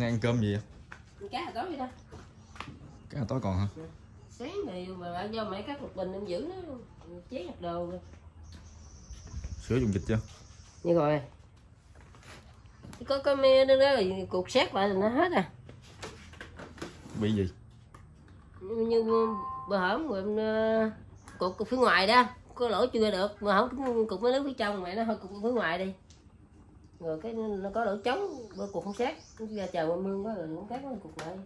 nay ăn cơm gì vậy? Cá hồi tối vậy đó. Cá hồi tối còn hả? Sáng thì mà lại do mấy các lục bình em giữ nó chế hạt đồ rồi. Sữa dùng dịch chưa? Như rồi. Có cái me đó là cột sát lại là nó hết à. Bị gì? Như bữa hổm rồi em cột phía ngoài đó có lỗ chưa được mà không cục mấy nước phía trong mẹ nó hơi cục phía ngoài đi rồi cái nó có lỗ trống bữa cục không sát nó ra trời qua mương quá rồi cũng cắt nó cục lại.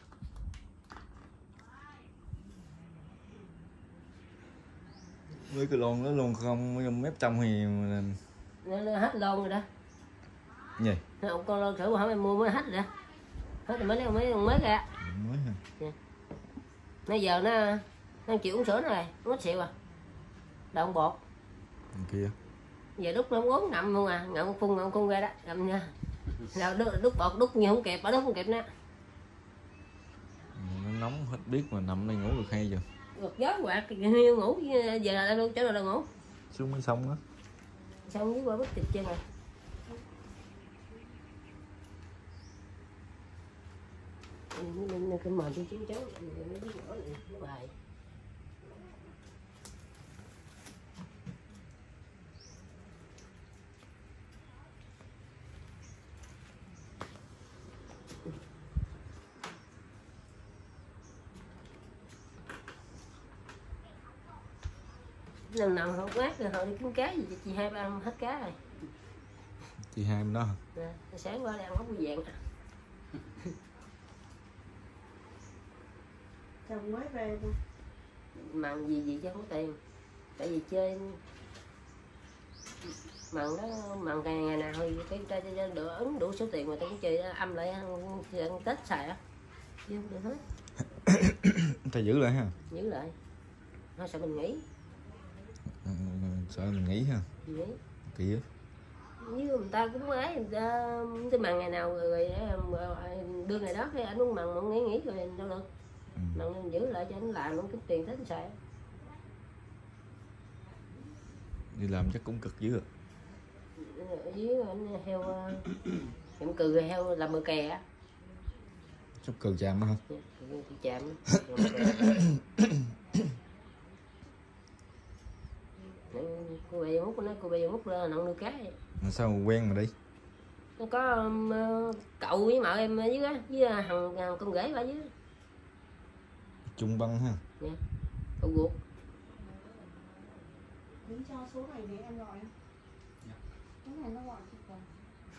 Với cái lon nó luôn không mép trong thì Nó hết lon rồi đó. Gì? Nó con lon thử mà hổng em mua mới hết rồi đó. Hết rồi mới ra. Mới hả? Yeah. Bây giờ nó chịu uống sữa nữa rồi, nó mất xịu à. Đậu bột. Kia. Giờ đút nó không uống ngậm luôn à, ngậm phun ra đó, ngậm nha. Nào đút bọt đút nhiều không kịp, đút không kịp nữa. Nó nóng hết biết mà nằm đây ngủ được hay chưa? Ngược gió quạt hiu ngủ giờ là luôn chỗ nào là ngủ. Xuống mới xong á. Xong với qua bức thịt chân rồi. Cái mền tôi chiến cháu nó biết nhỏ này nó bài. Lần nào không quát rồi họ đi kiếm cá gì chị hai ba hết cá rồi. Chị hai bên đó hả? Nè, sáng qua đây ăn ốc vàng. Chồng mới về luôn. Mặn gì chứ không có tiền. Tại vì chơi mặn đó mặn ngày nào thì cái ta được ứng đủ số tiền mà tôi cũng chơi âm lại ăn Tết xài á. Chứ không được hết. Ta giữ lại ha. Giữ lại. Nó sợ mình nghỉ. Sợ mình nghỉ ha. Nghỉ. Kỳ á. Với người ta cũng ấy, người ta cái mặn ngày nào rồi đưa ngày đó cái anh uống mặn nghỉ rồi đâu được. Mặn nên giữ lại cho anh làm nó kiếm tiền Tết xài. Đi làm chắc cũng cực dữ rồi. Với anh heo em cừ heo làm bờ kè á. Sắp cừ chàm hả? Chạm. Cô bé múc nó cô bé múc lên nặng nuôi cá. Mà sao quen mà đi? Nó có cậu với mợ em dưới á, với thằng con rể ở dưới. Chung băng ha. Dạ. Cậu ruột. Đứng cho số này để em gọi. Dạ. Số này nó gọi chị còn.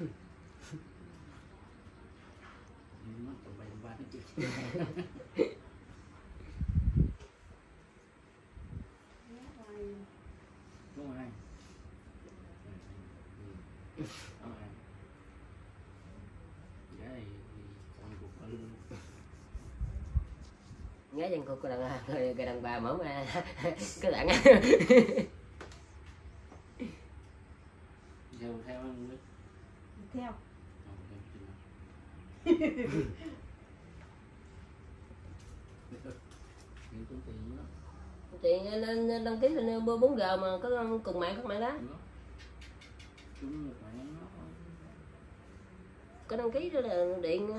Gái dân cuộc cái đàn bà mở ra cái đạn á. Theo. Tiền lên đăng ký lên 4G mà có cùng mạng các mạng đó. Có đăng ký đó là điện.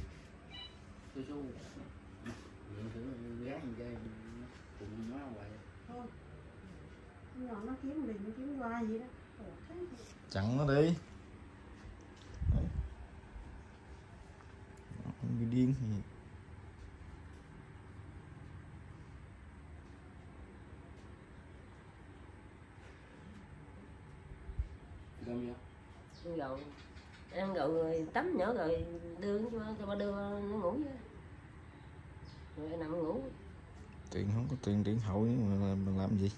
Thôi. Nhỏ nó kiếm mình nó kiếm qua gì đó. Chặn nó đi. Bị điên gì. Rồi ăn rồi, rồi tắm nhỏ rồi đưa cho ba đưa nó ngủ với. Rồi nằm ngủ. Tiền không có tiền điện hậu mà mình làm gì?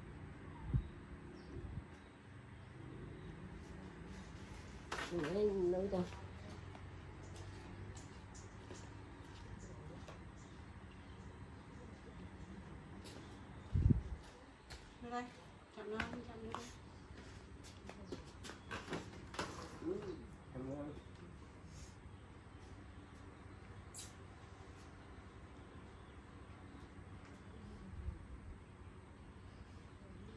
Để nuôi con. Đây, chọn nó chọn đi.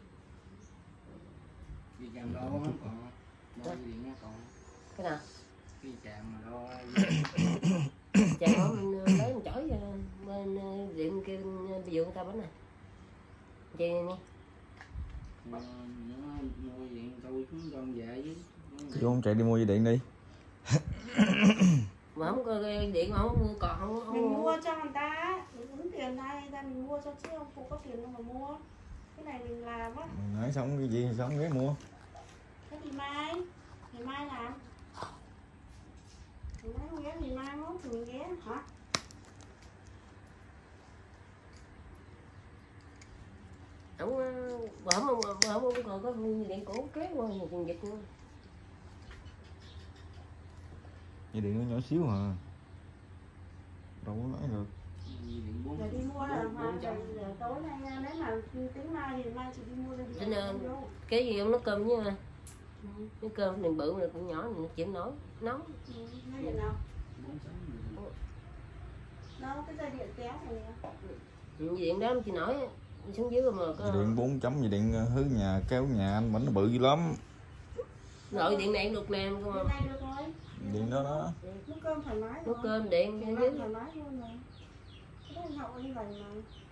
Đi chăm đâu không còn. Đâu đi điện còn. Cái nào? cái chạm mà đo chàng đó mình lấy mình chổi bên điện kia ví dụ người ta bánh này chơi nè nó mua điện tôi cũng con về với Vô không chạy đi mua dây điện đi. mà không có điện mà không mua còn không Mình mua cho người ta, mình ứng tiền này ra mình mua cho chứ ông phụ có tiền đâu mà mua. Cái này mình làm á. Nói xong cái gì xong ghé mua. Thế thì mai làm. Ngày mai không ghé thì mai mốt thì mình ghé hả? không không còn có điện cũ kéo qua thì tiền dịch nữa. Dây điện nó nhỏ xíu mà. Đâu có nói được. điện bốn Rồi đi mua là bốn trăm giờ tối nay nha, nếu mà tính mai thì mai chị đi mua lên Tính cái gì ông nấu cơm với cái cơm đừng bự mà cũng nhỏ nó chịu nổi nấu. Nghe vậy nào? 46 Đâu cái dây điện kéo này nè. Điện đó chị nổi đi xuống dưới mà có Dây điện 4 chấm, dây điện hứ nhà kéo nhà anh bánh nó bự dữ lắm. nội điện này được nè Cái mà này được rồi. Điện đó đó. Nấu cơm thoải mái nấu rồi. cơm điện Nấu dưới cơm thoải mái luôn rồi. Cái này hậu như vậy mà.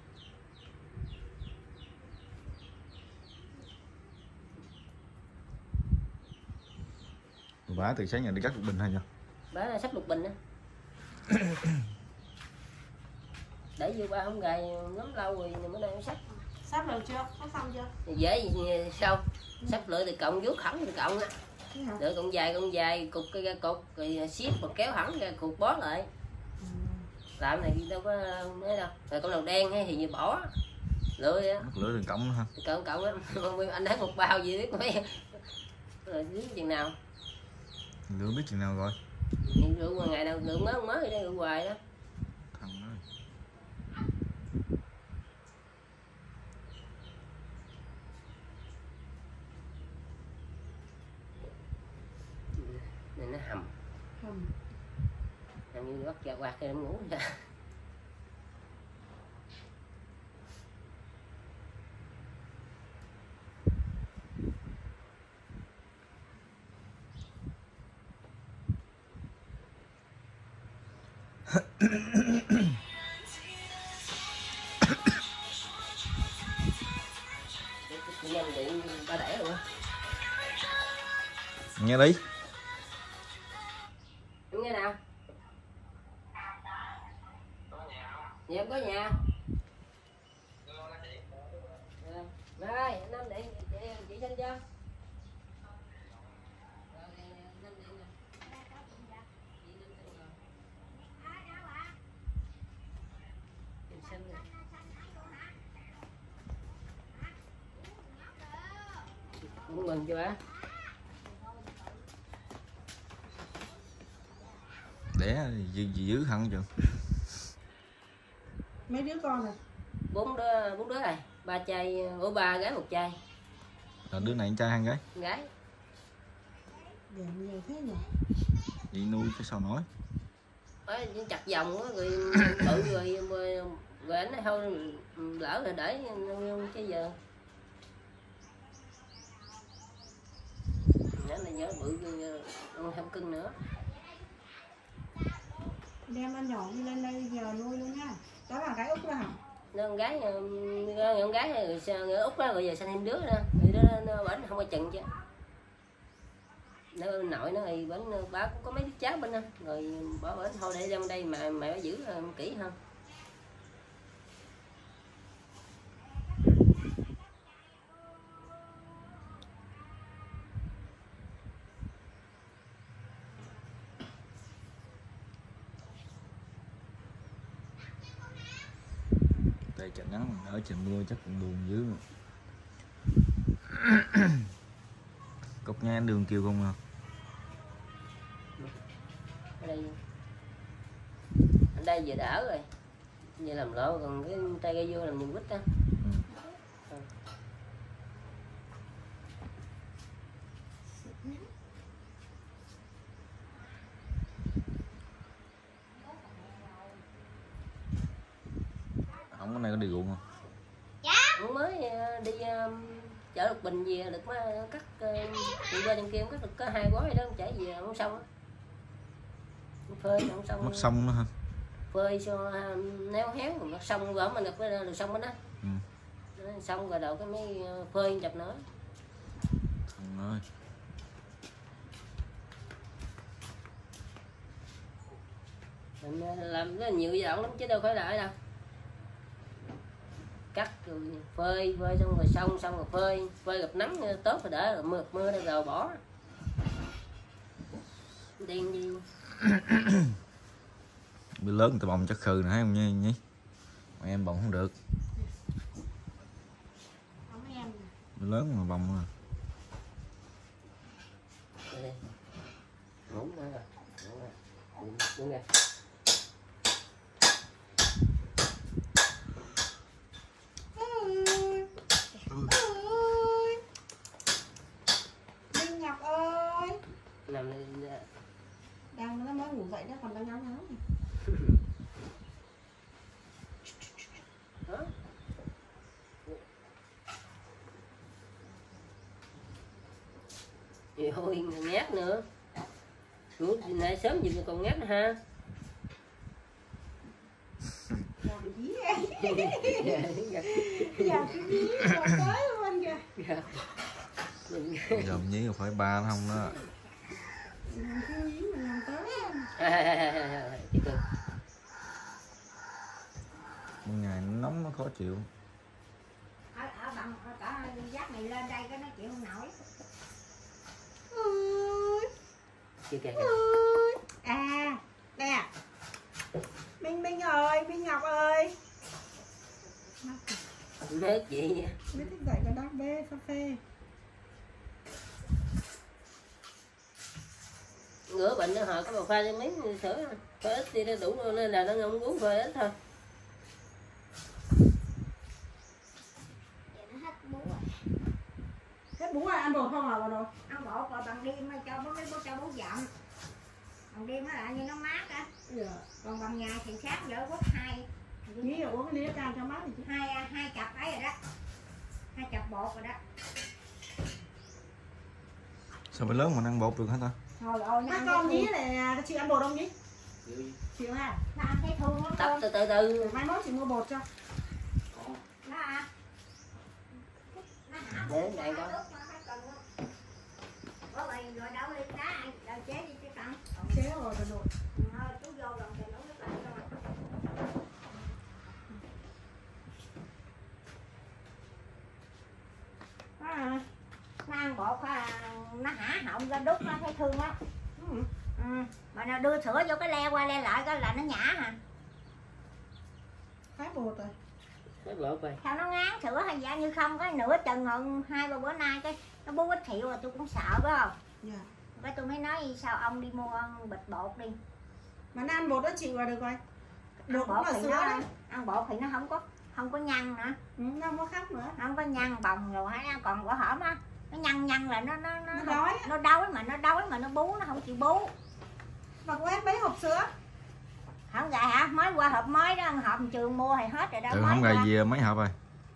Bả từ sáng giờ đi cắt một bình hay chưa? bả là sắp lục bình á. để vô ba không gài lắm lâu rồi mới đây nó sắp Sắp rồi chưa? Sắp xong chưa? dễ gì sao sắp lựa từ cộng vuốt hẳn từ cộng á Thế hả? lựa cộng dài cục cái ra cục rồi ship và kéo hẳn ra cục bó lại làm này đâu có mấy đâu rồi con đầu đen hay thì gì bỏ lựa á Mất lửa từ cộng ha. cộng á anh thấy một bao gì biết mấy rồi dưới chừng nào Lửa biết chừng nào rồi. rượu mà ngày nào rượu mới thì đây rượu hoài đó. Thằng ơi. Này nó hầm như bắt ra quạt cái ngủ ra. Nhân điện ba đẻ luôn á. Nghe đi. Em nghe nào? Dạ em có nhà. Rồi, anh Năm điện chị xin chưa? Muốn mừng chưa bả? Đẻ gì dữ hẳn chưa? Mấy đứa con rồi? Bốn đứa này, ba trai, ba gái một trai. Là đứa này trai hay gái? Gái. Để nhiều thế nhỉ? Vậy nuôi cái sao nói. Chặt vòng á rồi bự rồi anh thôi lỡ rồi để cái giờ. Nhớ này nhớ bự không cưng nữa. Đem ăn nhỏ đi lên đây giờ nuôi luôn nha. Đó là gái Úc đó hả? Nó con gái người Úc đó rồi giờ sinh thêm đứa nữa. Người đó nó bển không có chừng chứ. Nó nội nó thì bển ba cũng có mấy đứa cháu bên đó. Rồi bỏ bển thôi để trong đây mà mẹ phải giữ kỹ hơn. Đây trời nắng ở trời mưa chắc cũng buồn dữ. Cục nha đường kêu không à. Ở đây vừa đỡ rồi. Giờ làm lộ còn cái tay gây vô làm nhiều quýt đó. Không có này có đi ruộng không? Cũng mới đi chợ Lục Bình về được cắt đi qua trên kia cắt được có 2 gói đó chảy về không xong á. phơi không xong mất sông nữa hả? phơi cho néo héo rồi xong rồi mà được được xong đó. Ừ. Xong rồi đầu cái mới phơi chập nữa. Trời ơi. Mình làm rất là nhiều giai đoạn lắm chứ đâu phải là ở đâu. Cắt rồi phơi xong rồi xong rồi phơi gặp nắng tốt rồi đỡ, rồi mưa rồi bỏ. Điên gì. Bữa lớn người ta bồng chắc khừ nè thấy không nhỉ? Mà em bồng không được. Không em. Bữa lớn mà bồng à. Ngủ nữa rồi. Đúng rồi. Minh Ngọc ơi. Nằm Đang nó mới ngủ dậy đó còn đang ngáo ngáo này. đó. Ôi ngát nữa. Ngủ nay sớm gì mà còn ngát nữa ha. Giờ cái dí em. Giờ cái dí còn tới luôn kìa. Giờ nhí rồi phải ba nó không đó. Cái dí mình làm tới em. Một ngày nó nóng nó khó chịu. Ở bằng cả giác này lên đây cái nó chịu không nổi. Kìa. À, nè. Minh ơi, Minh Ngọc ơi. Nước gì vậy? Biết thức dậy còn đang bê cà phê. Ngửa bệnh nó họ có một pha cho miếng sữa pha ít đi nó đủ nên là nó không uống pha ít thôi. Hết bún rồi, ăn bột không à bà rồi? Ăn bột rồi bằng đêm cho bố dặm. Bằng đêm nó lại như nó mát á. Dạ. Còn bằng ngày thì sáng dở quất Nghĩ là uống cái lia cam cho mát thì chứ. hai cặp ấy rồi đó. 2 cặp bột rồi đó. Sao bữa lớn mà ăn bột được hả ta? Trời ơi, nó Các ăn con cái nhí này chị ăn bột không nhí? Chịu gì? Chịu ha. nó ăn thấy thương lắm Tập con. từ. Mai mốt chị mua bột cho. Còn Nó ăn. Nó hả? Để này đâu. Có vậy rồi đâu đi đá rồi chế đi chứ không. Chế rồi bà nội. Thôi chú vô lòng thì nó nước lạnh cho mà. Nó ăn bột nó hả họng ra đút nó thấy thương lắm. Mà nó đưa sữa vô cái le qua le lại cái là nó nhả hả? Khái bột rồi. Cái bột rồi. Sao nó ngán sữa hay dạ như không cái nửa chừng hơn 2-3 bữa nay cái nó bú ít thiệu rồi tôi cũng sợ phải không? Dạ. Cái tôi mới nói sao ông đi mua bịch bột đi. Mà nó ăn bột đó chịu là được rồi. Ăn Bột cũng bột là thì sữa nó đấy. ăn bột thì nó không có nhăn nữa. Nó không có khóc nữa. Nó không có nhăn bồng rồi hay còn quả hổm á nó nhăn là nó đói. nó đói mà nó bú nó không chịu bú. Mà cũng hết mấy hộp sữa. Không gài hả? Mới qua hộp mới đó, hộp trường mua thì hết rồi đó. Từ mới không qua. gài gì mấy hộp rồi?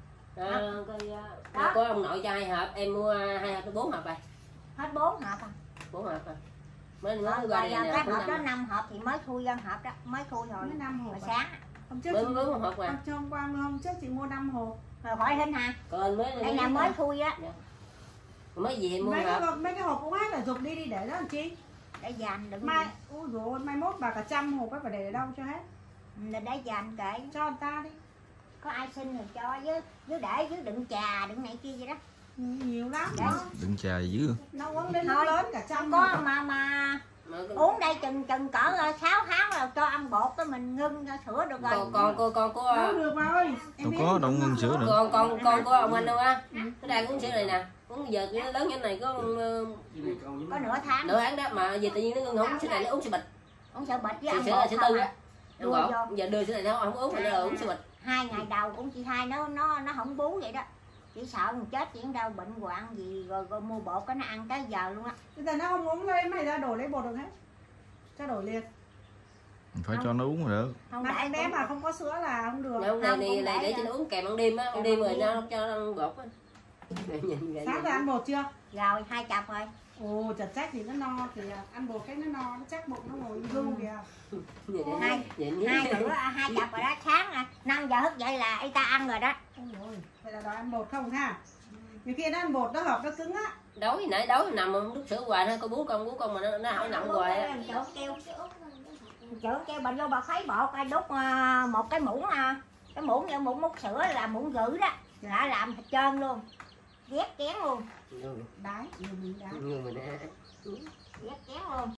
Có ông nội cho 2 hộp, em mua 2 hộp 4 hộp rồi. Hết 4 hộp à? 4 hộp rồi. Mới Rồi qua đây cái nè. hộp đó 5 hộp thì mới khui ra hộp đó, mới khui rồi. Mới 5 hộp. Hồi sáng. Hôm trước Mới chị 4 hộp rồi. hôm qua hôm trước chị mua 5 hộp. Rồi khỏi hình hả? Còn mới Đây là mới khui á. mới về mua hộp. Mấy cái hộp cũng hết là dục đi để đó làm chi? Để dành đừng Mai ôi dồi mai mốt bà cả 100 hộp ấy phải để ở đâu cho hết. là để dành kệ Cho người ta đi. có ai xin thì cho với để với đựng trà đựng này kia vậy đó. Nhiều lắm. Để. Đó. Đừng trà gì dữ. Nó uống đến Thôi, lớn cả trăm Không có hộp. mà uống đây chừng cỡ 6 tháng rồi cho ăn bột cái mình ngưng cho sữa được rồi. Còn có Đâu được bà ơi. Đâu có đâu ngưng sữa được. con của ông anh đâu á. Nó đang uống sữa này nè. Uống giờ nó lớn như này có Có nửa tháng. nửa tháng đó mà giờ tự nhiên nó ngưng không uống sữa này nó uống sữa bịch. Uống sữa bịch với ăn Sữa bột sữa không tư à. á. Ăn bột. Giờ đưa sữa này nó không uống mà nó uống sữa bịch. 2 ngày đầu cũng chị hai nó không bú vậy đó. Chỉ sợ mình chết chuyện đâu bệnh hoạn gì rồi mua bột cái nó ăn tới giờ luôn á. Bây giờ nó không uống lấy mày ra đổ lấy bột được hết. Cho đổi liền. Phải cho nó uống rồi được. Không Mà để em bé mà không có sữa là không được. Không, này để cho nó uống kèm ăn đêm á, ăn đêm rồi nó cho nó ăn bột á. Sáng giờ ăn bột chưa? Rồi 2 chập rồi. Ồ, chật chắc thì nó no kìa, ăn bột cái nó no, nó chắc bụng nó ngồi ru kìa. Hai chập rồi đó, sáng 5 giờ thức dậy là y ta ăn rồi đó. Ôi ôi, vậy là đòi ăn bột không ha? Nhiều khi nó ăn bột nó hợp nó cứng á. Đói nãy đói nằm đút sữa hoài thôi, có bú con mà nó không nằm hoài á. Trưởng kêu bà vô bà khuấy bột ai đút một cái muỗng cái muỗng như muỗng múc sữa là muỗng gửi đó, là làm thịt trơn luôn, ghét chén luôn. Đái, nhiều mình đái. Người mình Ghét chén luôn.